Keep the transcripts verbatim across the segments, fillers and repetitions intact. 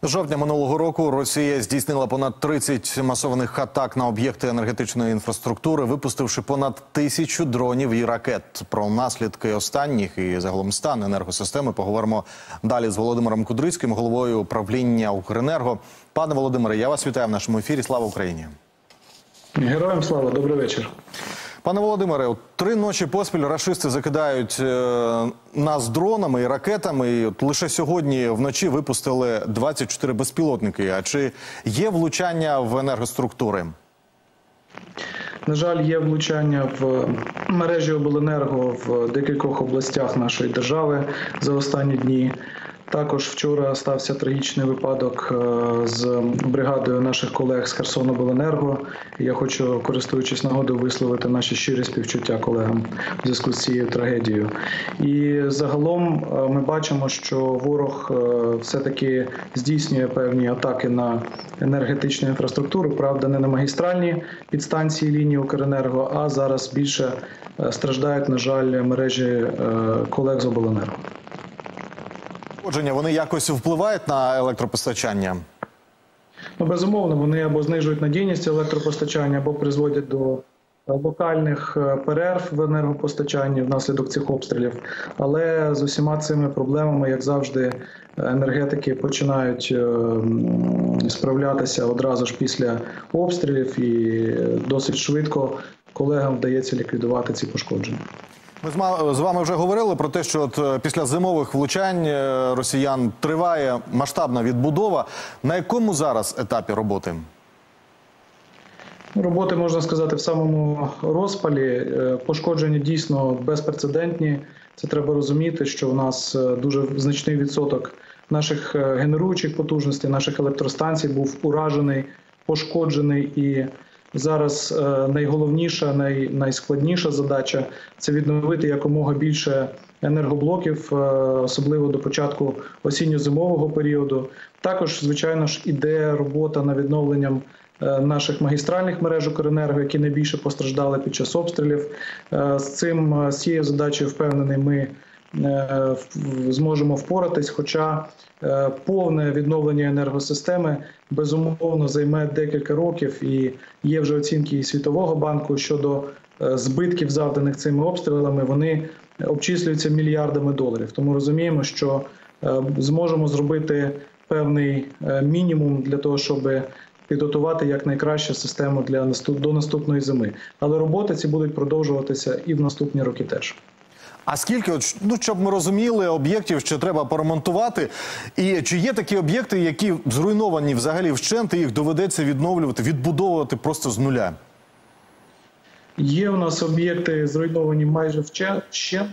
З жовтня минулого року Росія здійснила понад тридцять масованих атак на об'єкти енергетичної інфраструктури, випустивши понад тисячу дронів і ракет. Про наслідки останніх і загалом стан енергосистеми поговоримо далі з Володимиром Кудрицьким, головою управління «Укренерго». Пане Володимире, я вас вітаю в нашому ефірі. Слава Україні! Героям слава, добрий вечір. Пане Володимире, три ночі поспіль рашисти закидають е, нас дронами і ракетами. І от лише сьогодні вночі випустили двадцять чотири безпілотники. А чи є влучання в енергоструктури? На жаль, є влучання в мережі обленерго в декількох областях нашої держави за останні дні. Також вчора стався трагічний випадок з бригадою наших колег з Херсонобленерго. Я хочу, користуючись нагодою, висловити наші щирі співчуття колегам в зв'язку з цією трагедією. І загалом ми бачимо, що ворог все-таки здійснює певні атаки на енергетичну інфраструктуру, правда, не на магістральні підстанції лінії Укренерго, а зараз більше страждають, на жаль, мережі колег з обленерго. Вони якось впливають на електропостачання? Ну, безумовно, вони або знижують надійність електропостачання, або призводять до локальних перерв в енергопостачанні внаслідок цих обстрілів. Але з усіма цими проблемами, як завжди, енергетики починають справлятися одразу ж після обстрілів, і досить швидко колегам вдається ліквідувати ці пошкодження. Ми з вами вже говорили про те, що от після зимових влучань росіян триває масштабна відбудова. На якому зараз етапі роботи? Роботи, можна сказати, в самому розпалі. Пошкодження дійсно безпрецедентні. Це треба розуміти, що в нас дуже значний відсоток наших генеруючих потужностей, наших електростанцій був уражений, пошкоджений. І зараз найголовніша, най, найскладніша задача – це відновити якомога більше енергоблоків, особливо до початку осінньо-зимового періоду. Також, звичайно ж, іде робота над відновленням наших магістральних мереж Укренерго, які найбільше постраждали під час обстрілів. З цим, з цією задачею, впевнений, ми зможемо впоратись, хоча повне відновлення енергосистеми, безумовно, займе декілька років, і є вже оцінки і Світового банку щодо збитків, завданих цими обстрілами, вони обчислюються мільярдами доларів. Тому розуміємо, що зможемо зробити певний мінімум для того, щоб підготувати якнайкращу систему для наступ... до наступної зими. Але роботи ці будуть продовжуватися і в наступні роки теж. А скільки, ну, щоб ми розуміли, об'єктів ще треба поремонтувати? І чи є такі об'єкти, які зруйновані взагалі вщент, і їх доведеться відновлювати, відбудовувати просто з нуля? Є у нас об'єкти зруйновані майже вщент.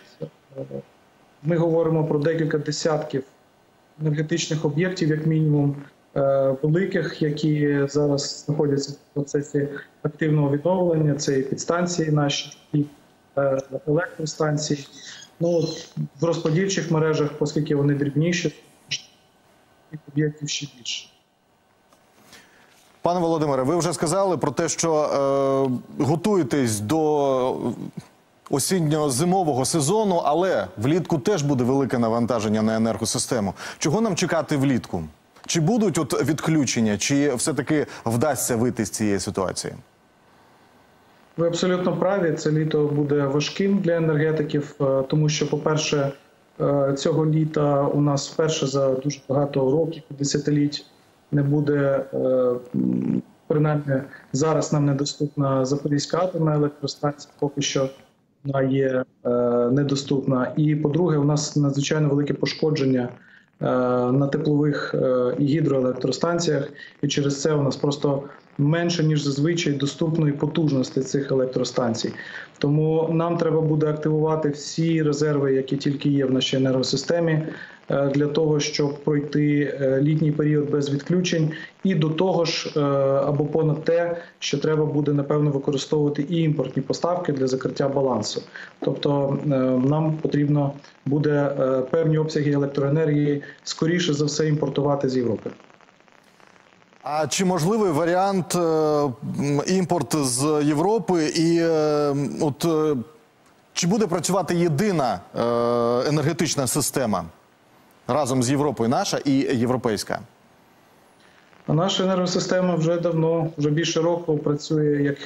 Ми говоримо про декілька десятків енергетичних об'єктів, як мінімум, великих, які зараз знаходяться в процесі активного відновлення. Це і підстанції наші, і електростанції. Ну, в розподільчих мережах, оскільки вони дрібніші, об'єктів ще більше. Пане Володимире, ви вже сказали про те, що е, готуєтесь до осінньо-зимового сезону, але влітку теж буде велике навантаження на енергосистему. Чого нам чекати влітку? Чи будуть от відключення, чи все-таки вдасться вийти з цієї ситуації? Ви абсолютно праві, це літо буде важким для енергетиків, тому що, по-перше, цього літа у нас вперше за дуже багато років, десятиліть, не буде, принаймні зараз нам недоступна Запорізька атомна електростанція, поки що вона є недоступна. І, по-друге, у нас надзвичайно велике пошкодження на теплових і гідроелектростанціях, і через це у нас просто менше, ніж зазвичай, доступної потужності цих електростанцій. Тому нам треба буде активувати всі резерви, які тільки є в нашій енергосистемі, для того, щоб пройти літній період без відключень. І до того ж, або понад те, що треба буде, напевно, використовувати і імпортні поставки для закриття балансу. Тобто нам потрібно буде певні обсяги електроенергії, скоріше за все, імпортувати з Європи. А чи можливий варіант е, імпорт з Європи і е, от, е, чи буде працювати єдина е, енергетична система разом з Європою, наша і європейська? А наша енергосистема вже давно, вже більше року працює як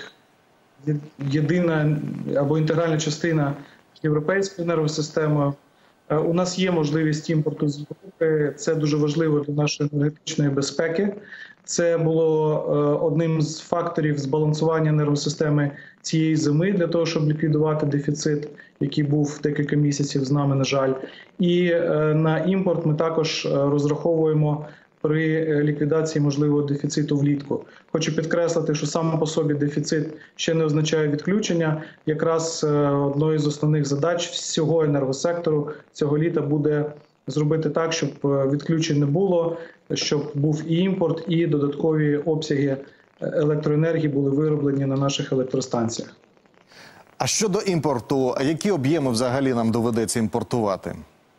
єдина або інтегральна частина європейської енергосистеми. У нас є можливість імпорту з Європи, це дуже важливо для нашої енергетичної безпеки. Це було одним з факторів збалансування енергосистеми цієї зими для того, щоб ліквідувати дефіцит, який був декілька місяців з нами, на жаль. І на імпорт ми також розраховуємо при ліквідації можливого дефіциту влітку. Хочу підкреслити, що сам по собі дефіцит ще не означає відключення. Якраз одною з основних задач всього енергосектору цього літа буде зробити так, щоб відключень не було, щоб був і імпорт, і додаткові обсяги електроенергії були вироблені на наших електростанціях. А щодо імпорту, які об'єми взагалі нам доведеться імпортувати?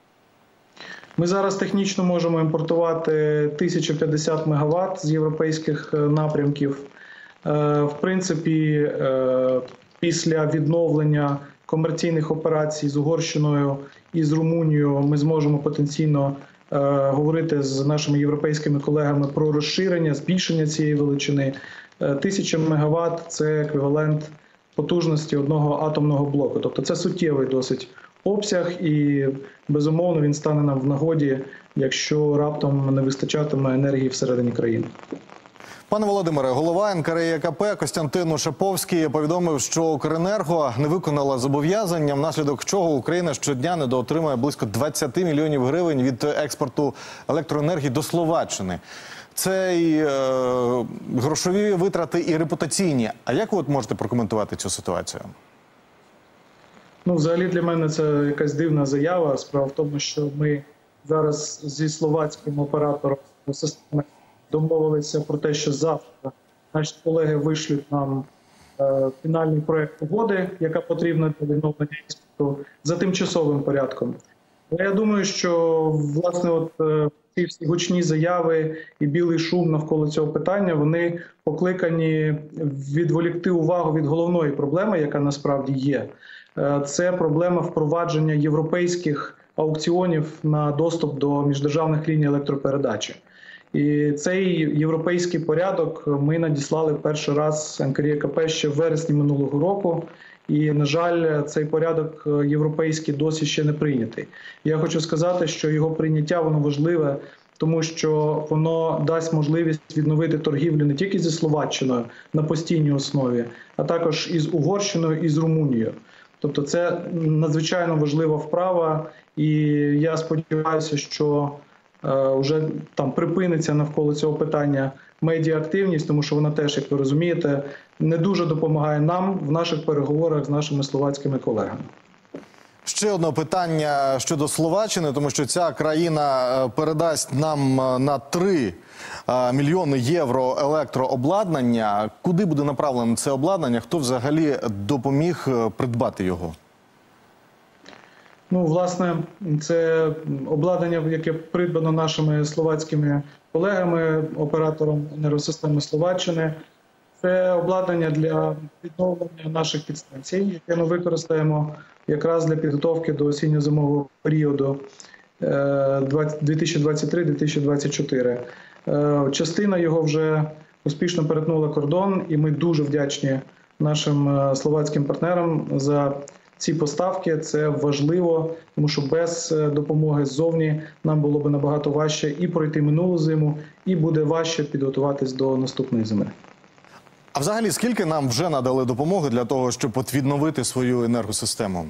Ми зараз технічно можемо імпортувати тисячу п'ятдесят мегаватт з європейських напрямків. В принципі, після відновлення комерційних операцій з Угорщиною і з Румунією ми зможемо потенційно говорити з нашими європейськими колегами про розширення, збільшення цієї величини. Тисяча мегаватт – це еквівалент потужності одного атомного блоку. Тобто це суттєвий досить обсяг і, безумовно, він стане нам в нагоді, якщо раптом не вистачатиме енергії всередині країни. Пане Володимире, голова ен ка ер і а ка пе Костянтин Ушаповський повідомив, що Укренерго не виконала зобов'язання, внаслідок чого Україна щодня недоотримує близько двадцять мільйонів гривень від експорту електроенергії до Словаччини. Це і е, грошові витрати, і репутаційні. А як ви от можете прокоментувати цю ситуацію? Ну, взагалі для мене це якась дивна заява. Справа в тому, що ми зараз зі словацьким оператором системи домовилися про те, що завтра наші колеги вишлють нам е, фінальний проєкт угоди, яка потрібна для відновлення експорту, за тимчасовим порядком. Але я думаю, що, власне, от е, ці всі гучні заяви і білий шум навколо цього питання, вони покликані відволікти увагу від головної проблеми, яка насправді є. Е, це проблема впровадження європейських аукціонів на доступ до міждержавних ліній електропередачі. І цей європейський порядок ми надіслали перший раз ен ка ер і а ка пе ще в вересні минулого року. І, на жаль, цей порядок європейський досі ще не прийнятий. Я хочу сказати, що його прийняття воно важливе, тому що воно дасть можливість відновити торгівлю не тільки зі Словаччиною на постійній основі, а також із Угорщиною і з Румунією. Тобто це надзвичайно важлива вправа, і я сподіваюся, що вже там припиниться навколо цього питання медіа-активність, тому що вона теж, як ви розумієте, не дуже допомагає нам в наших переговорах з нашими словацькими колегами. Ще одне питання щодо Словаччини, тому що ця країна передасть нам на три мільйони євро електрообладнання. Куди буде направлено це обладнання? Хто взагалі допоміг придбати його? Ну, власне, це обладнання, яке придбано нашими словацькими колегами, оператором енергосистеми Словаччини. Це обладнання для відновлення наших підстанцій, яке ми використаємо якраз для підготовки до осінньо-зимового періоду дві тисячі двадцять три - дві тисячі двадцять чотири. Частина його вже успішно перетнула кордон, і ми дуже вдячні нашим словацьким партнерам за ці поставки. Це важливо, тому що без допомоги ззовні нам було б набагато важче і пройти минулу зиму, і буде важче підготуватись до наступної зими. А взагалі, скільки нам вже надали допомоги для того, щоб відновити свою енергосистему?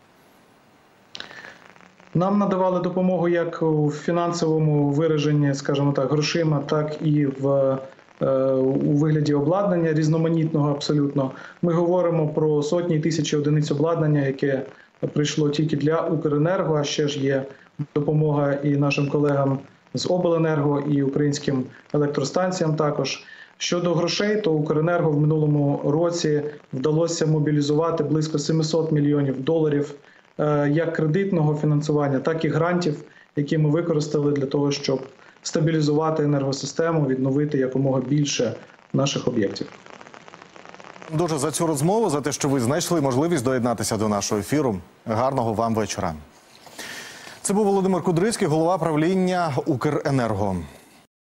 Нам надавали допомогу як у фінансовому вираженні, скажімо так, грошима, так і в у вигляді обладнання різноманітного абсолютно. Ми говоримо про сотні тисячі одиниць обладнання, яке прийшло тільки для Укренерго, а ще ж є допомога і нашим колегам з Обленерго, і українським електростанціям також. Щодо грошей, то Укренерго в минулому році вдалося мобілізувати близько сімсот мільйонів доларів як кредитного фінансування, так і грантів, які ми використали для того, щоб стабілізувати енергосистему, відновити якомога більше наших об'єктів. Дуже за цю розмову, за те, що ви знайшли можливість доєднатися до нашого ефіру. Гарного вам вечора. Це був Володимир Кудрицький, голова правління Укренерго.